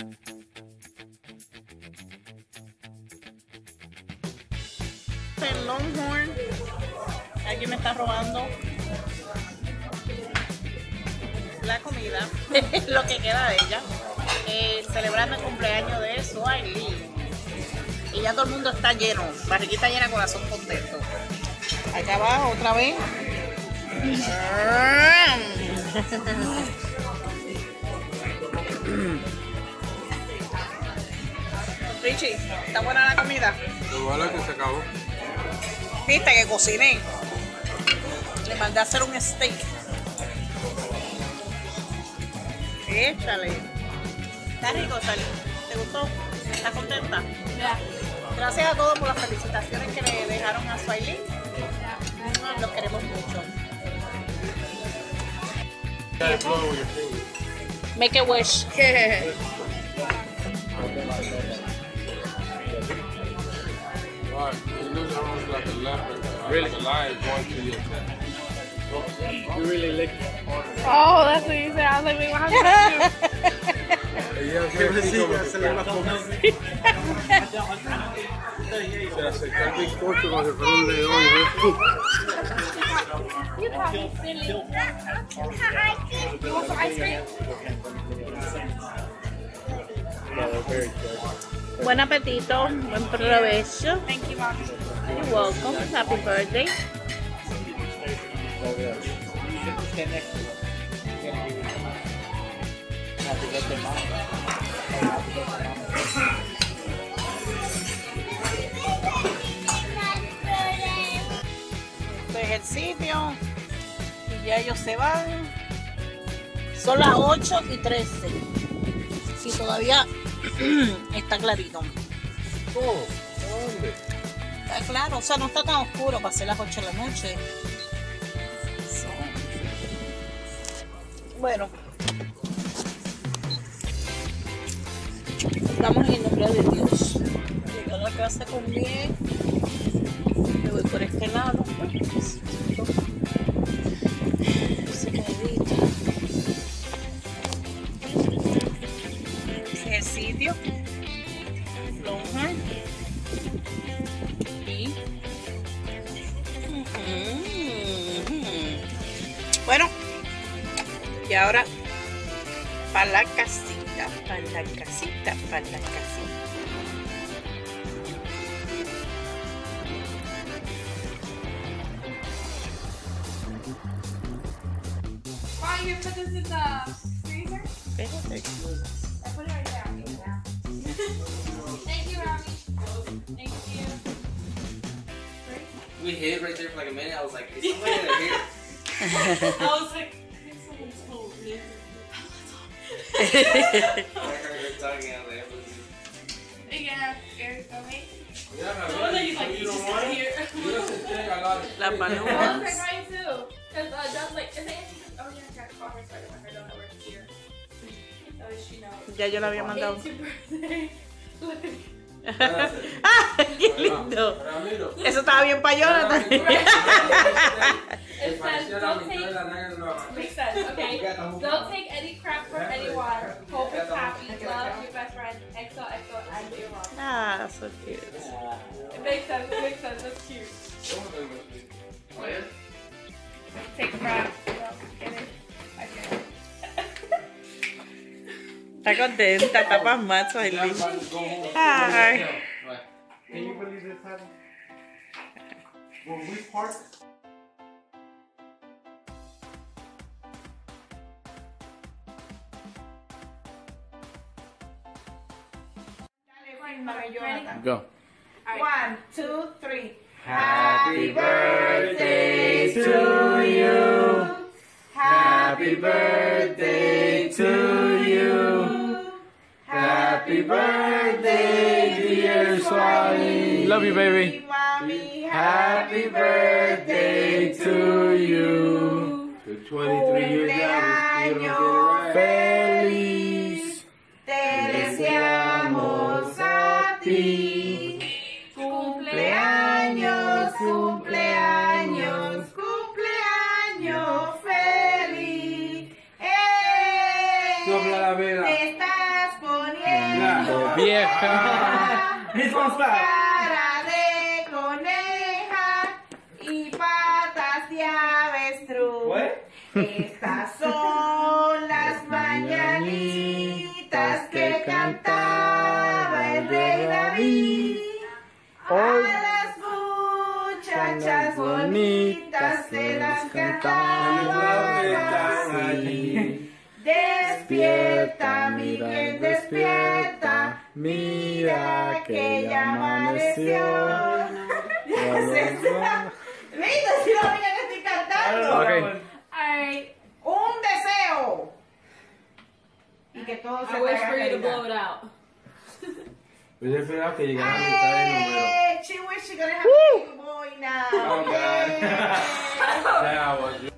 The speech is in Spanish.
El Longhorn. Aquí me está robando la comida, lo que queda de ella, celebrando el cumpleaños de Swiley. Y ya todo el mundo está lleno, barriguita llena, corazón contento. Acá abajo otra vez. Richie, ¿está buena la comida? Lo malo es que se acabó. Viste que cociné. Le mandé a hacer un steak. Échale. Está rico, Charlie. ¿Te gustó? ¿Estás contenta? Yeah. Gracias a todos por las felicitaciones que le dejaron a Swiley. Los queremos mucho. Make a wish. Really? Like a lion going to your chest. You really lick it. Oh, that's what you said. I was like, wait, what happened Se acerca el bizcocho como si fuera un león. You call me silly. You want some ice cream? Buen apetito, buen provecho. Thank you, Mom. You're welcome. Happy birthday. Este es el sitio y ya ellos se van. Son las 8:13 y todavía está clarito. ¿Cómo? ¿Dónde? Está claro, o sea, no está tan oscuro para ser las 8 de la noche. Bueno, estamos en el nombre de Dios. Llegué a la casa con bien. Me voy por este lado. Se quedita. Ese es el sitio. Longhorn. Y bueno, y ahora para la casita, para la casita, para la casita. Why you put this in the freezer? Espérate. I put it right there. Thank you, Rami. Thank you. We hid right there for like a minute. I was like, is somebody in here? I was like, I think someone told me. I heard her talking out there. Yeah, Eric, go me. Yeah, I was like, he's like, he's just not here. La I paloma. was like, Ryan too. Because Dad's like, is it oh yeah, I got a conference started with her, don't work here. So she knows. Ya yo la había mandado. It's your birthday. Look. ¡Ah! ¡Qué lindo! Ramiro. Eso estaba bien para Jonathan. It says, don't take, makes sense, okay? Don't take any crap from anyone. Hope it's happy. Love your best friend. EXO, EXO, and your mom. Ah, so cute. It makes sense, that's cute. Take crap. Get it? Okay. Está contenta, está pasmada, Swiley. Ay. Can you believe this happened? When we parked. Go. 1, 2, 3. Happy birthday to you. Happy birthday to you. Happy birthday, dear Swiley. Love you, baby. Happy birthday to you. 23 years old. You don't get it right. Feliz. Te deseamos a ti. Cumpleaños, cumpleaños, cumpleaños feliz. Sopla la vela. Te estás poniendo vieja. This one's fast. Cara de coneja y patas de avestruz. What? Estas son las mañanitas que cantaba el rey David. A las muchachas bonitas se las cantaba así. Despierta, mi bien, despierta, mira que ya amaneció. Lindo, si lo ven que estoy cantando. Okay. Alright. Un deseo. Y que todo se I wish haga for you to realidad. blow it out. Yo esperaba que llegara a la mitad del número. Hey, she wish she gonna have a baby boy now. Oh, God. Yeah. That was